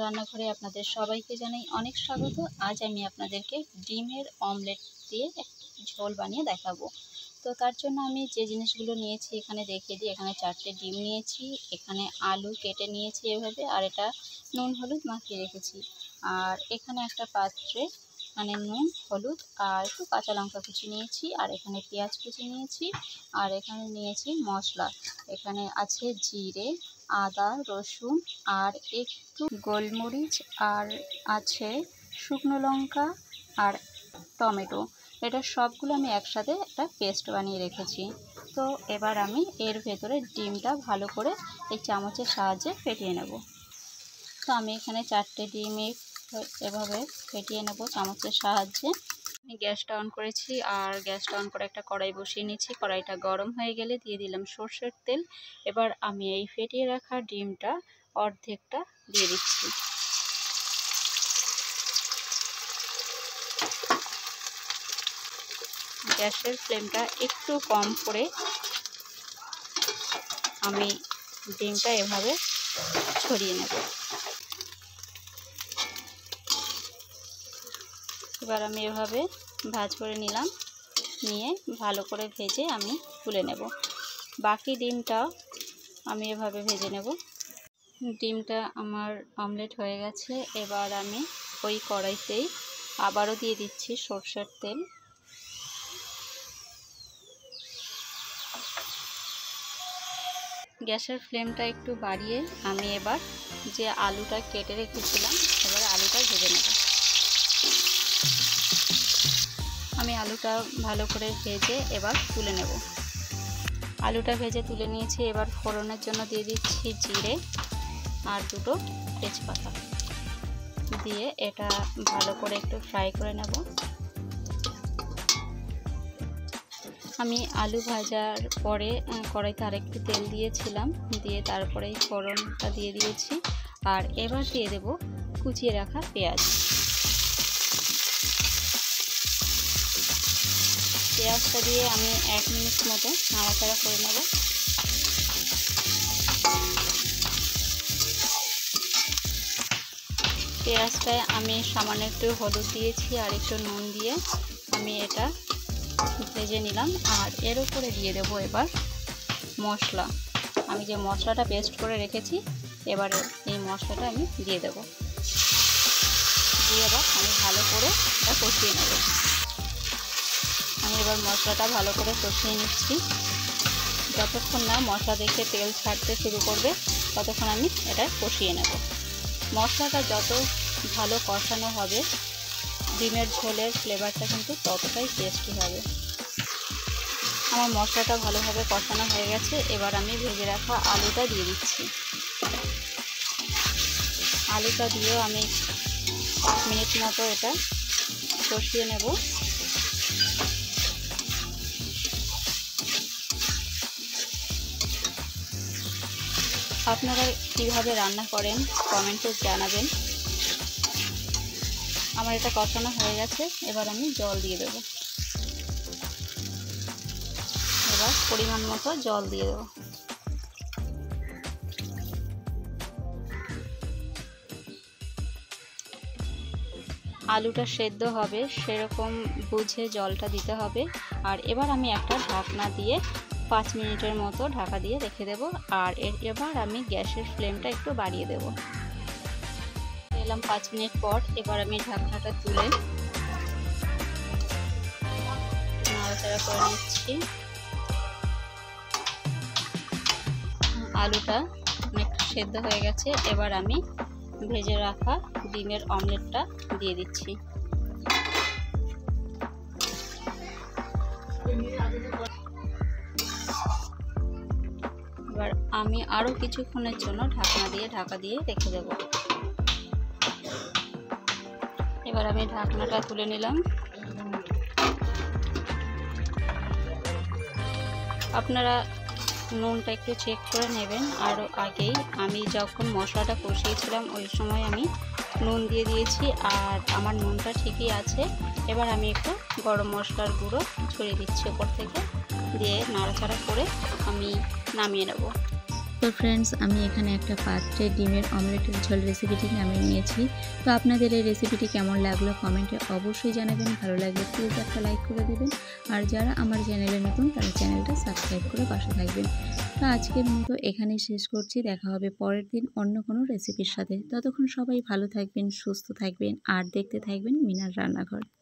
রান্নাঘরে আপনাদের সবাইকে জানাই অনেক স্বাগত। আজ আমি আপনাদেরকে ডিমের অমলেট দিয়ে ঝোল বানিয়ে দেখাবো। তো তার জন্য আমি যে জিনিসগুলো নিয়েছি এখানে দেখিয়ে দিই। এখানে 4টে ডিম নিয়েছি, এখানে আলু কেটে নিয়েছি এভাবে, আর এটা নুন হলুদ মাখিয়ে রেখেছি। আর এখানে একটা পাত্রে মানে নুন হলুদ আর একটু কাঁচা লঙ্কা কুচি নিয়েছি, আর এখানে পেঁয়াজ কুচি নিয়েছি, আর এখানে নিয়েছি মশলা। এখানে আছে জিরে, আদা, রসুন আর একটু গোলমরিচ, আর আছে শুকনো লঙ্কা আর টমেটো। এটা সবগুলো আমি একসাথে একটা পেস্ট বানিয়ে রেখেছি। তো এবার আমি এর ভেতরে ডিমটা ভালো করে এই চামচের সাহায্যে ফেটিয়ে নেব। তো আমি এখানে 4টে ডিম এভাবে ফেটিয়ে নেব চামচের সাহায্যে। আমি গ্যাসটা অন করেছি, আর গ্যাসটা অন করে একটা কড়াই বসিয়ে নিয়েছি। কড়াইটা গরম হয়ে গেলে দিয়ে দিলাম সর্ষের তেল। এবার আমি এই ফেটিয়ে রাখা ডিমটা অর্ধেকটা দিয়ে দিচ্ছি। গ্যাসের ফ্লেমটা একটু কম করে আমি ডিমটা এভাবে ছড়িয়ে নেব। এবার আমি এভাবে ভাজ করে নিলাম, নিয়ে ভালো করে ভেজে আমি তুলে নেব। বাকি ডিমটা আমি এভাবে ভেজে নেব। ডিমটা আমার অমলেট হয়ে গেছে। এবার আমি ওই কড়াইতেই আবারও দিয়ে দিচ্ছি সরষের তেল। গ্যাসের ফ্লেমটা একটু বাড়িয়ে আমি এবার যে আলুটা কেটে রেখেছিলাম এবার আলুটা ভেজে নেব। আমি আলুটা ভালো করে ভেজে এবার তুলে নেব। আলুটা ভেজে তুলে নিয়েছি। এবার ফোড়নের জন্য দিয়ে দিচ্ছি জিরে আর 2টো তেজপাতা দিয়ে এটা ভালো করে একটু ফ্রাই করে নেব। আমি আলু ভাজার পরে কড়াইতে আরেকটু তেল দিয়েছিলাম, দিয়ে তারপরে ফোড়নটা দিয়ে দিয়েছি। আর এবার দিয়ে দেব কুচিয়ে রাখা পেঁয়াজ। পেঁয়াজটা দিয়ে আমি 1 মিনিট মতো নাড়াচাড়া করে নেব। পেঁয়াজটায় আমি সামান্য একটু হলুদ দিয়েছি আর একটু নুন দিয়ে আমি এটা ভেজে নিলাম। আর এর উপরে দিয়ে দেবো এবার মশলা। আমি যে মশলাটা পেস্ট করে রেখেছি এবার এই মশলাটা আমি দিয়ে দেব। দিয়ে এবার আমি ভালো করে এটা কষিয়ে নেব। আমি এবার মশলাটা ভালো করে কষিয়ে নিচ্ছি। যতক্ষণ না মশলা দেখে তেল ছাড়তে শুরু করবে ততক্ষণ আমি এটা কষিয়ে নেব। মশলাটা যত ভালো কষানো হবে ডিমের ঝোলের ফ্লেভারটা কিন্তু ততটাই টেস্টি হবে। আমার মশলাটা ভালোভাবে কষানো হয়ে গেছে। এবার আমি ভেজে রাখা আলুটা দিয়ে দিচ্ছি। আলুটা দিয়েও আমি 1 মিনিট মতো এটা কষিয়ে নেব। আপনারা কিভাবে রান্না করেন কমেন্টে জানাবেন। আমার এটা কষানো হয়ে গেছে। এবার আমি জল দিয়ে দেব। এবার পরিমাণ মতো জল দিয়ে দেব। আলুটা সেদ্ধ হবে সেরকম বুঝে জলটা দিতে হবে। আর এবার আমি একটা ঢাকনা দিয়ে 5 মিনিটের মতো ঢাকা দিয়ে রেখে দেব। আর এবার আমি গ্যাসের ফ্লেমটা একটু বাড়িয়ে দেব। এলাম 5 মিনিট পর। এবার আমি ঢাকনাটা তুলে নাড়াচাড়া করে নিচ্ছি। আলুটা অনেকটা সেদ্ধ হয়ে গেছে। এবার আমি ভেজে রাখা ডিমের অমলেটটা দিয়ে দিচ্ছি। এবার আমি আরও কিছুক্ষণের জন্য ঢাকা দিয়ে রেখে দেব। এবার আমি ঢাকনাটা তুলে নিলাম। আপনারা নুনটা একটু চেক করে নেবেন। আরও আগেই আমি যখন মশলাটা কষিয়েছিলাম ওই সময় আমি নুন দিয়ে দিয়েছি, আর আমার নুনটা ঠিকই আছে। এবার আমি একটু গরম মশলার গুঁড়ো ছড়িয়ে দিচ্ছি ওপর থেকে, দিয়ে নাড়াচাড়া করে আমি নামিয়ে নেব। তো ফ্রেন্ডস, আমি এখানে একটা পাত্রে ডিমের অমলেটের ঝোল রেসিপিটি নামিয়ে নিয়েছি। তো আপনাদের এই রেসিপিটি কেমন লাগলো কমেন্টে অবশ্যই জানাবেন। ভালো লাগলে প্লিজ একটা লাইক করে দেবেন। আর যারা আমার চ্যানেলে নতুন তারা চ্যানেলটা সাবস্ক্রাইব করে পাশে থাকবেন। তো আজকের মতো এখানেই শেষ করছি। দেখা হবে পরের দিন অন্য কোনো রেসিপির সাথে। ততক্ষণ সবাই ভালো থাকবেন, সুস্থ থাকবেন আর দেখতে থাকবেন মিনার রান্নাঘর।